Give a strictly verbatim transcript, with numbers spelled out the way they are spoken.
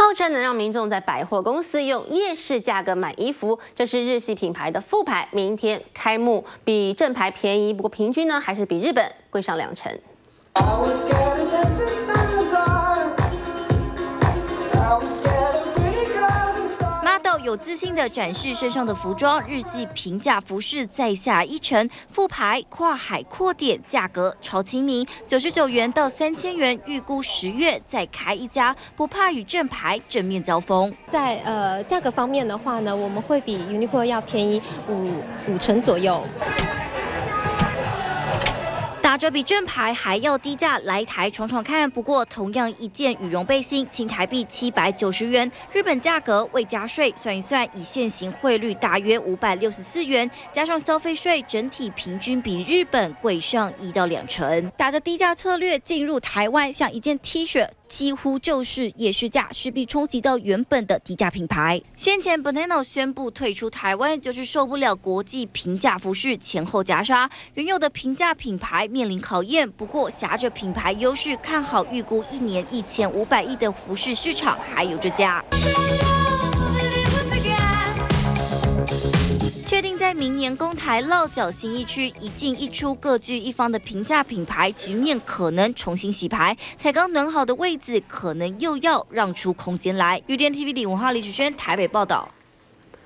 号称能让民众在百货公司用夜市价格买衣服，这是日系品牌的副牌，明天开幕，比正牌便宜，不过平均呢还是比日本贵上两成。 model 有自信地展示身上的服装，日系平价服饰再下一城，副牌跨海扩点，价格超亲民，九十九元到三千元，预估十月再开一家，不怕与正牌正面交锋。 在呃价格方面的话呢，我们会比 Uniqlo 要便宜五五成左右。 打着比正牌还要低价来台闯闯看，不过同样一件羽绒背心，新台币七百九十元，日本价格未加税，算一算以现行汇率大约五百六十四元，加上消费税，整体平均比日本贵上一到两成。打着低价策略进入台湾，像一件 T 恤。 几乎就是夜市价，势必冲击到原本的低价品牌。先前 Banana 宣布退出台湾，就是受不了国际平价服饰前后夹杀，原有的平价品牌面临考验。不过挟着品牌优势，看好预估一年一千五百亿的服饰市场还有这家。 确定在明年公台落脚新义区，一进一出各据一方的平价品牌，局面可能重新洗牌。才刚暖好的位子，可能又要让出空间来。U D N T V 李文浩、李许轩台北报道。